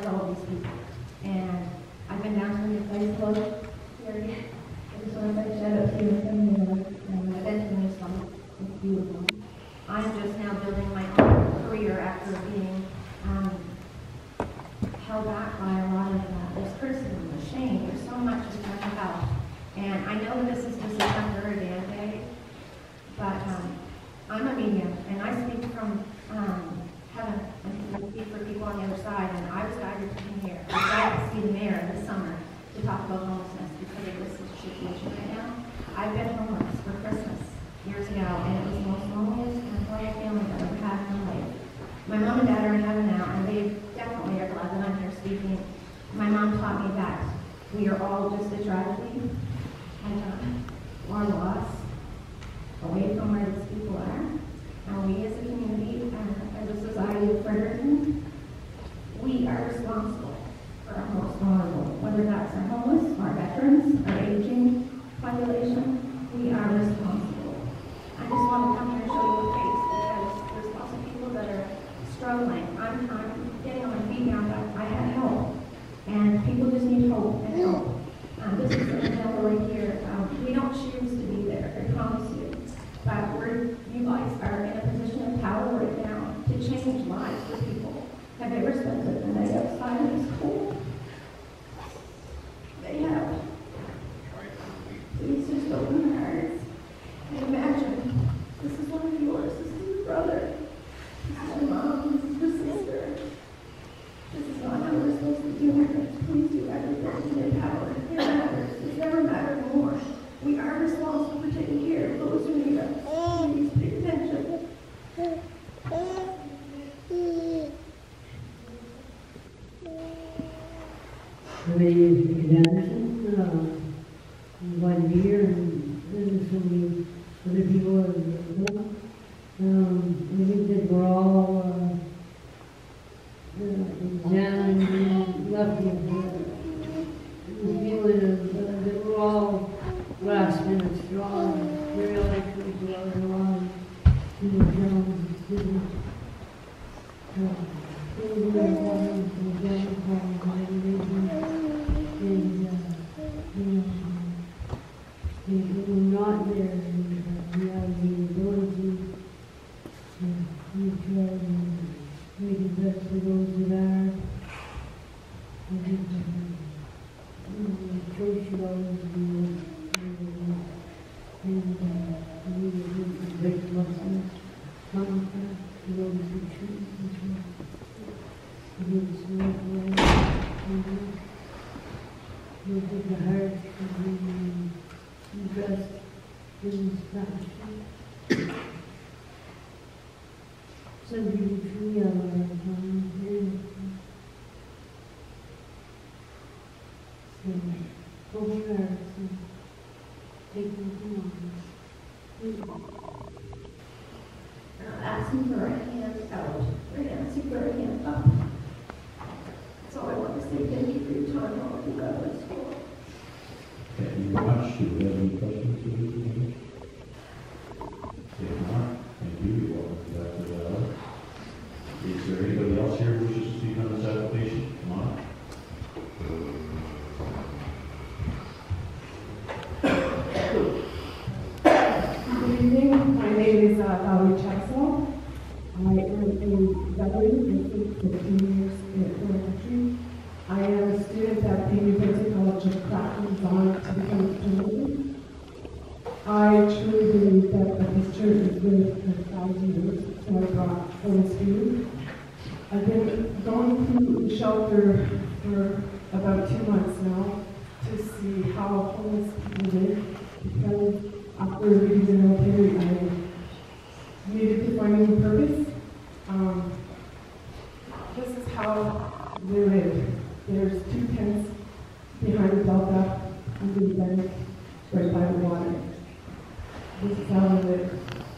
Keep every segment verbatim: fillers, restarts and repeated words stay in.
like all these people. And I've been down to the place called here. I just want to say shout out to you and um, I've been to the new summit. It's beautiful. I'm just now building my own career after being um, held back by a lot of uh, there's criticism, there's shame, there's so much to talk about. And I know that this is just a temporary band-aid, but um, I'm a medium, and I speak from um, heaven, and I speak for people on the other side, and I was guided to come here. I was guided to see the mayor this summer to talk about homelessness because of this situation right now. I've been homeless for Christmas years ago, and it was the most loneliest and quiet feeling I've ever had in my life. My mom and dad are in heaven now, and they definitely are glad that I'm here speaking. My mom taught me that we are all just a tragedy, and uh, our loss away from where these people are. And we as a community, uh, as a society of Fredericton, we are responsible for our most vulnerable, whether that's our homeless, our veterans, our aging population, we are responsible. I just want to come here and show you a face because there's lots of people that are struggling. I'm, I'm getting on my feet now, but I had help. And people just need hope and help. Um, this is an example right here. Um, we don't choose to be there, I promise you. But we're, you guys are in a position of power right now to change lives for people. Have you ever spent a night outside in this cold? They have. Please just open your hearts and imagine this is one of yours, this is your brother, this is your mom, this is your sister. This is not how we're supposed to do it. Please do everything in your power. It matters. It's never mattered more. We are responsible for taking care of those who need us. Please pay attention. My name is Anderson. Uh, one year, and there's so many other people in the book. Um, I think that we're all uh, uh, examined and lucky the feeling of uh, that we're all grasping at straws, very likely to our lives in the ground, in the and you know, we're not there in reality, the ability to try and make it best for those that are. I think the choice should always be and uh, we need to break lessons from that to those who choose this way. Against the right way, and we take the heart and we dressed in this fashion. Some people truly are our time here. So, open your hearts and take them on. Now asking for a hand out. We're asking for a hand up. So I want to say thank you for your time, all of you God bless you. Thank you very much. Do you have any questions for me? If not, thank you. You're welcome to that to that. Is there anybody else here who wishes to speak on this application? Come on. Good evening. My name is uh, Valerie Chexel. I am a veteran and spent fifteen years in elementary. I am a student at the University College of Craft and Design to become a journalist. I truly believe that a visitor is good for a thousand years, so I brought always food. I've been going through the shelter for about two months now to see how homeless people live, because after leaving the military, I needed to find a new purpose. Um, this is how they live. There's two tents behind the delta under the bank, right by the water. This is how they live.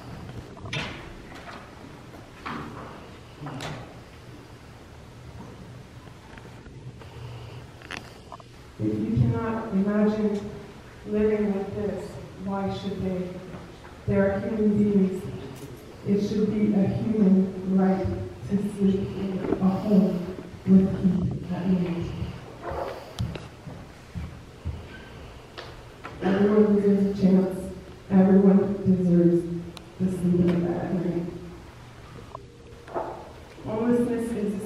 If you cannot imagine living like this, why should they? They are human beings. It should be a human right to sleep in a home with peace at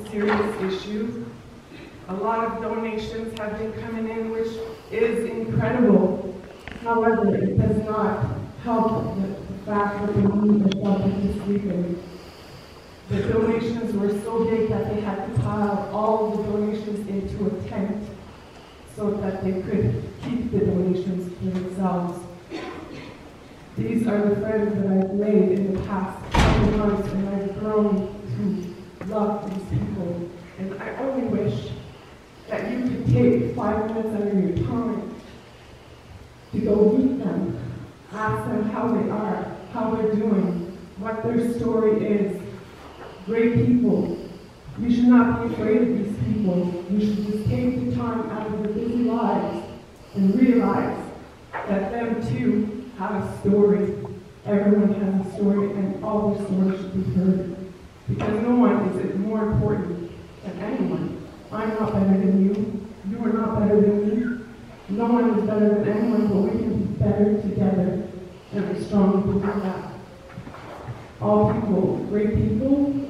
a serious issue. A lot of donations have been coming in, which is incredible. However, it does not help the, the fact that they need a shelter to sleep in. The donations were so big that they had to pile all the donations into a tent so that they could keep the donations for themselves. These are the friends that I've made in the past couple months, and I've grown to love these people. And I only wish that you could take five minutes out of your time to go meet them, ask them how they are, how they're doing, what their story is. Great people. You should not be afraid of these people. You should just take the time out of their busy lives and realize that them too have a story. Everyone has a story, and all their stories should be heard. Because no one is more important than anyone. I'm not better than you. You are not better than me. No one is better than anyone, but we can be better together. And I strongly believe that. All people, great people,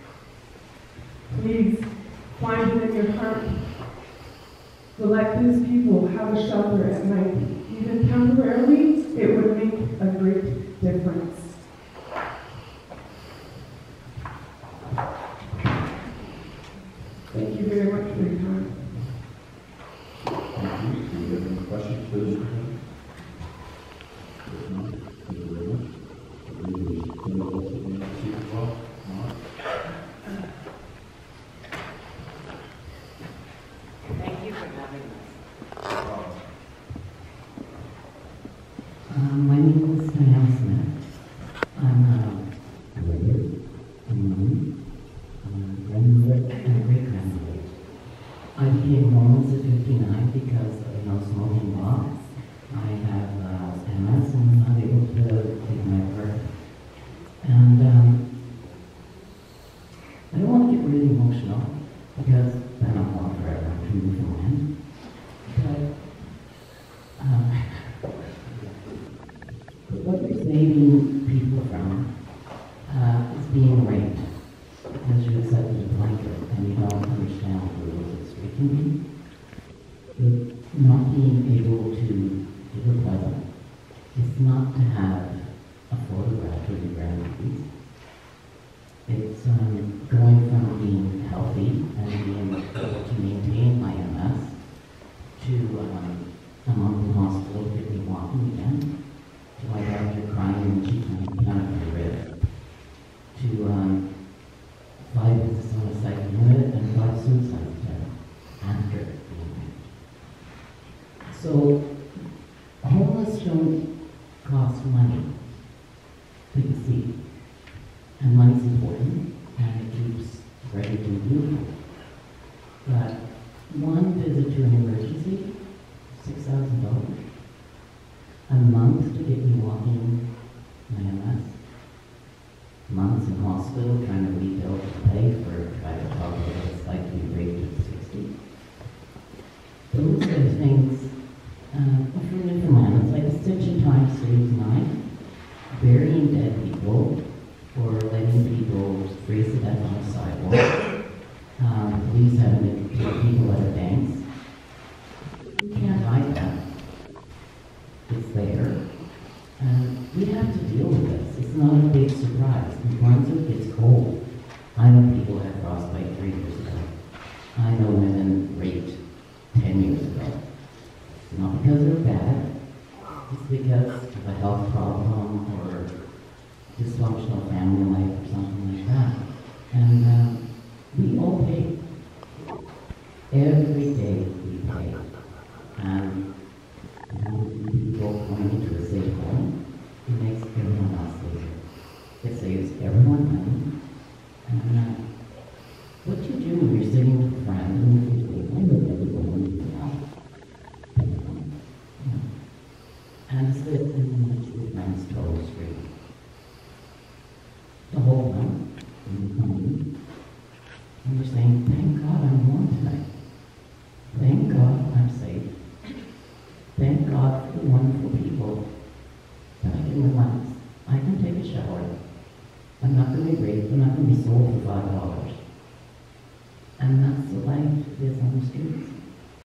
please find it in your heart to let these people have a shelter at night. Even temporarily, it would make a great difference. Thank you very much for your time. Thank you. Do you have any questions for this? If not, thank you very much. I believe there's somebody else that may speak as well. Mark? Thank you for having us. Um, my name is Diane Smith. I'm a brother, a mom, a grandmother, and a great-grandmother. I became homeless at fifty-nine because of no smoking law. I have uh, M S and I'm not able to take my birth. And um, I don't want to get really emotional because then I'm gone forever. I'm from Newfoundland. But uh, what you're saving people from uh, is being raped because you accepted a blanket and you don't understand the rules of street can be. With not being able to do the present, it's not to have a photograph of your grandbabies. It's um, going from being healthy and being able to maintain my M S to um, I'm up in the hospital to get me walking again, to my doctor crying and she can't get out of my rib, to um, five visits on a psych unit and five suicide attempts after being raped. So homeless don't cost money, but you see, and money's important and it keeps Fredericton beautiful. But one visit to an emergency, six thousand dollars. A month to get me walking my M S. Months in hospital trying to rebuild the leg for trying to talk about what it's like to be raped at sixty. Those are things uh, from Newfoundland. It's like a stitch in time saves nine. Burying dead people or letting people freeze to death on a sidewalk. Um, police having to take people out of banks. We can't hide that. It's there. And we have to deal with this. It's not a big surprise. In Brunswick, it's cold. I know people had frostbite three years ago. I know women raped ten years ago. It's not because they're bad. It's because of a health problem or dysfunctional family life or something like that. And um, we all pay. Every day we pay. And and people going into a safe home, it makes everyone else safer. It saves everyone money. And uh, what you do when you're sitting with a friend and you're thinking, I know everyone you know. And sit and let your friends totally straight. The whole time, when you come in, and you're saying, thank God I'm home tonight. Thank God I'm safe. Thank God for the wonderful people that I can relax. I can take a shower. I'm not going to be raped. I'm not going to be sold for five dollars. and that's the life it is on the streets.